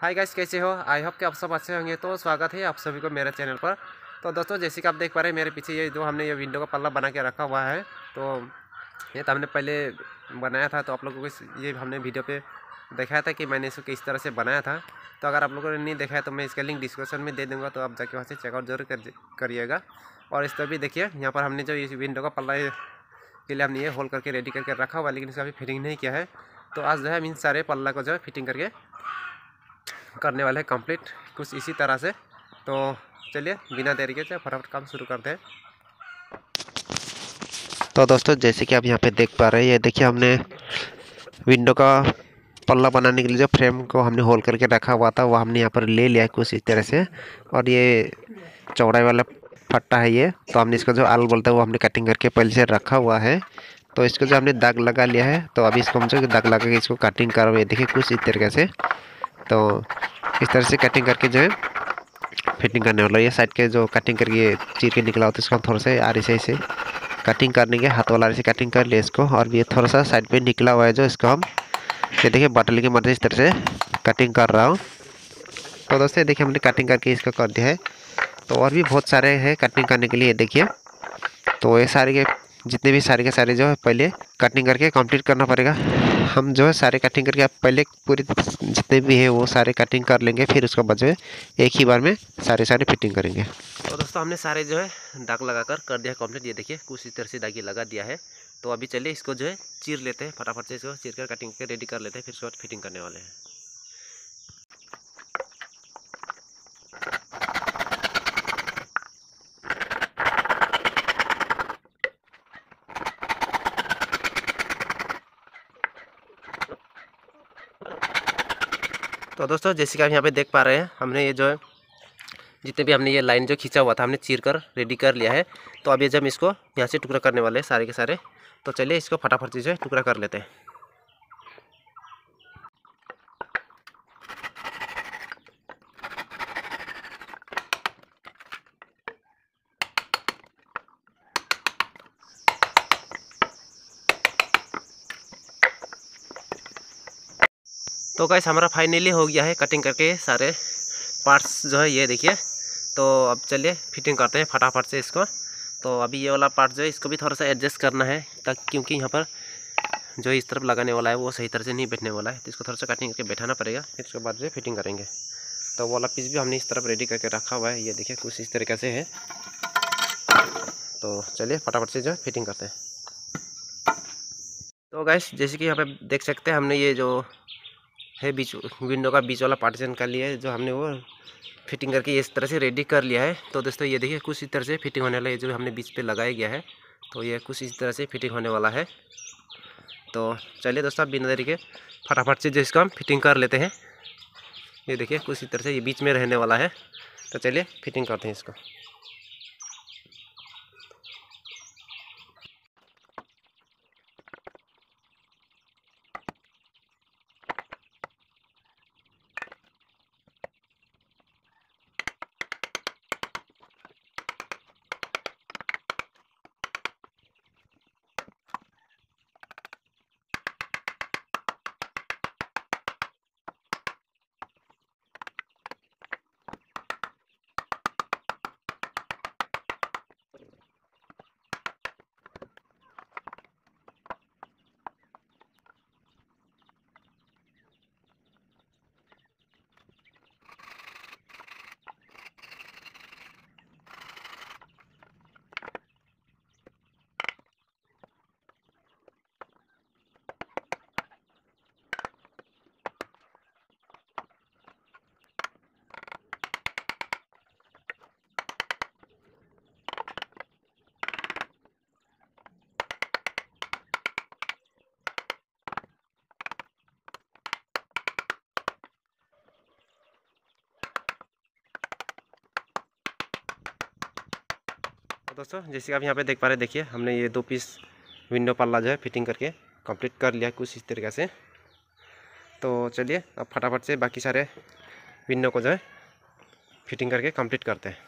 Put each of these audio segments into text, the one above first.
Hi guys, कैसे हो? I hope कि आप सब अच्छे होंगे। तो स्वागत है आप सभी को मेरे चैनल पर। तो दोस्तों, जैसे कि आप देख पा रहे हैं मेरे पीछे ये जो हमने ये विंडो का पल्ला बना के रखा हुआ है। तो ये तो हमने पहले बनाया था, तो आप लोगों को ये हमने वीडियो पे दिखाया था कि मैंने इसको किस तरह से बनाया था। तो अगर आप लोगों ने नहीं देखा है तो मैं इसका लिंक डिस्क्रिप्शन में दे दूँगा, तो आप जाके वहाँ से चेकआउट जरूर करिएगा। और इस तरह भी देखिए, यहाँ पर हमने जो इस विंडो का पल्ला के लिए हमने ये होल करके रेडी करके रखा हुआ, लेकिन इसका अभी फिटिंग नहीं किया है। तो आज जो है हम इन सारे पल्ला को जो है फिटिंग करके करने वाले हैं कंप्लीट, कुछ इसी तरह से। तो चलिए बिना देरी के फटाफट काम शुरू करते हैं। तो दोस्तों, जैसे कि आप यहाँ पे देख पा रहे हैं, ये देखिए हमने विंडो का पल्ला बनाने के लिए जो फ्रेम को हमने होल करके रखा हुआ था वो हमने यहाँ पर ले लिया है कुछ इस तरह से। और ये चौड़ाई वाला फट्टा है ये, तो हमने इसको जो आल बोलता है वो हमने कटिंग करके पहले से रखा हुआ है। तो इसको जो हमने दाग लगा लिया है, तो अभी इसको हम जो दाग लगा के इसको कटिंग कर रहे हैं। देखिए कुछ इस तरीके से, तो इस तरह से कटिंग करके जो है फिटिंग करने वाला। ये साइड के जो कटिंग करके चीर के निकला होता है इसको हम थोड़ा सा आरी से इसे कटिंग करने के हाथ वाला आरी से कटिंग कर लिए इसको। और ये थोड़ा सा साइड पे निकला हुआ है जो इसको हम ये देखिए बटल की मदद से इस तरह से कटिंग कर रहा हूँ। तो दोस्तों देखिए हमने कटिंग करके इसका कर दिया है। तो और भी बहुत सारे हैं कटिंग करने के लिए, देखिए। तो ये सारे के जितने भी सारे के सारे जो है पहले कटिंग करके कंप्लीट करना पड़ेगा। हम जो है सारे कटिंग करके आप पहले पूरी जितने भी है वो सारे कटिंग कर लेंगे, फिर उसके बाद जो है एक ही बार में सारे फिटिंग करेंगे। तो दोस्तों हमने सारे जो है दाग लगाकर कर दिया कंप्लीट। ये देखिए कुछ इस तरह से दागी लगा दिया है। तो अभी चलिए इसको जो है चीर लेते हैं, फटाफट से इसको चीर कर कटिंग के रेडी कर लेते हैं, फिर उसके बाद फिटिंग करने वाले हैं। तो दोस्तों, जैसे कि आप यहाँ पे देख पा रहे हैं, हमने ये जो है जितने भी हमने ये लाइन जो खींचा हुआ था हमने चीर कर रेडी कर लिया है। तो अभी जब इसको यहाँ से टुकड़ा करने वाले हैं सारे के सारे, तो चलिए इसको फटाफट से जो है टुकड़ा कर लेते हैं। तो गाइस हमारा फाइनली हो गया है कटिंग करके सारे पार्ट्स जो है, ये देखिए। तो अब चलिए फिटिंग करते हैं फटाफट से इसको। तो अभी ये वाला पार्ट जो है इसको भी थोड़ा सा एडजस्ट करना है, ताकि क्योंकि यहाँ पर जो इस तरफ लगाने वाला है वो सही तरह से नहीं बैठने वाला है, तो इसको थोड़ा सा कटिंग करके बैठाना पड़ेगा, फिर उसके बाद जो फिटिंग करेंगे। तो वो वाला पीस भी हमने इस तरफ रेडी करके रखा हुआ है, ये देखिए कुछ इस तरीके से है। तो चलिए फटाफट से जो है फिटिंग करते हैं। तो गाइस जैसे कि यहाँ पे देख सकते हैं, हमने ये जो है बीच विंडो का बीच वाला पार्टीशन कर लिया है, जो हमने वो फिटिंग करके इस तरह से रेडी कर लिया है। तो दोस्तों ये देखिए कुछ इस तरह से फिटिंग होने वाला है, जो हमने बीच पे लगाया गया है। तो ये कुछ इस तरह से फिटिंग होने वाला है। तो चलिए दोस्तों बिना देरी के फटाफट से जो इसको हम फिटिंग कर लेते हैं। ये देखिए कुछ इस तरह से ये बीच में रहने वाला है। तो चलिए फिटिंग करते हैं इसको। दोस्तों जैसे आप यहाँ पे देख पा रहे हैं, देखिए हमने ये 2 पीस विंडो पल्ला जो है फिटिंग करके कंप्लीट कर लिया है कुछ इस तरीके से। तो चलिए अब फटाफट से बाकी सारे विंडो को जो है फिटिंग करके कंप्लीट करते हैं।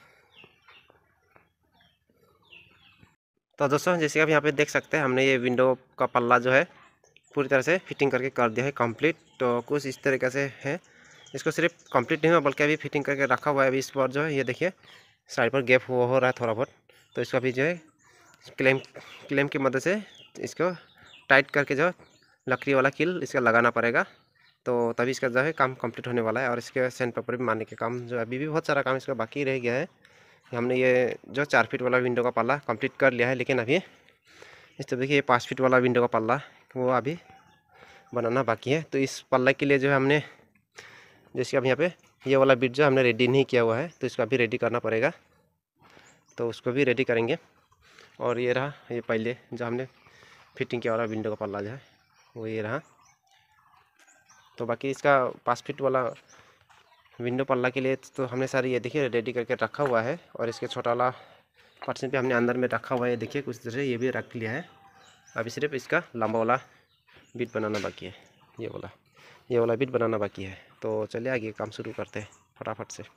तो दोस्तों जैसे आप यहाँ पे देख सकते हैं, हमने ये विंडो का पल्ला जो है पूरी तरह से फिटिंग करके कर दिया है कंप्लीट। तो कुछ इस तरीके से है, इसको सिर्फ कंप्लीट नहीं हुआ बल्कि अभी फिटिंग करके रखा हुआ है। अभी इस पर जो है ये देखिए साइड पर गैप हो रहा है थोड़ा बहुत, तो इसको अभी जो है क्लेम की मदद से इसको टाइट करके जो लकड़ी वाला कील इसका लगाना पड़ेगा, तो तभी इसका जो है काम कंप्लीट होने वाला है। और इसके सैंड पेपर भी मारने के काम जो अभी भी बहुत सारा काम इसका बाकी रह गया है। हमने ये जो 4 फीट वाला विंडो का पल्ला कंप्लीट कर लिया है, लेकिन अभी इस तरह देखिए ये 5 फीट वाला विंडो का पल्ला वो अभी बनाना बाकी है। तो इस पल्ला के लिए जो है हमने जैसे अब यहाँ पे ये वाला बिट जो हमने रेडी नहीं किया हुआ है, तो इसको अभी रेडी करना पड़ेगा, तो उसको भी रेडी करेंगे। और ये रहा ये पहले जो हमने फिटिंग किया वाला विंडो का पल्ला जो है वो ये रहा। तो बाकी इसका 5 फीट वाला विंडो पल्ला के लिए तो हमने सारी ये देखिए रेडी करके रखा हुआ है। और इसके छोटा वाला पर्सन पे हमने अंदर में रखा हुआ है, देखिए कुछ तरह ये भी रख लिया है। अभी सिर्फ इसका लंबा वाला बिट बनाना बाकी है, ये वाला बिट बनाना बाकी है। तो चलिए आगे काम शुरू करते हैं फटाफट से।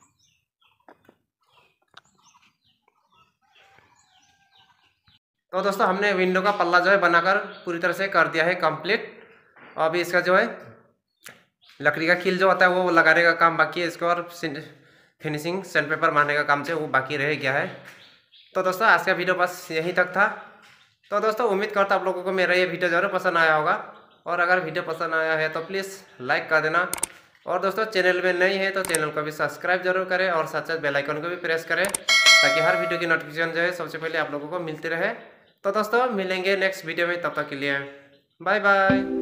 तो दोस्तों हमने विंडो का पल्ला जो है बनाकर पूरी तरह से कर दिया है कंप्लीट। अभी इसका जो है लकड़ी का कील जो होता है वो लगाने का काम बाकी है इसको, और फिनिशिंग सैंड पेपर मारने का काम जो वो बाकी रह गया है। तो दोस्तों आज का वीडियो बस यहीं तक था। तो दोस्तों उम्मीद करता आप लोगों को मेरा ये वीडियो ज़रूर पसंद आया होगा, और अगर वीडियो पसंद आया है तो प्लीज़ लाइक कर देना। और दोस्तों चैनल में नई है तो चैनल को भी सब्सक्राइब जरूर करें, और साथ साथ बेल आइकन को भी प्रेस करें, ताकि हर वीडियो की नोटिफिकेशन जो है सबसे पहले आप लोगों को मिलती रहे। तो दोस्तों मिलेंगे नेक्स्ट वीडियो में, तब तक के लिए बाय बाय।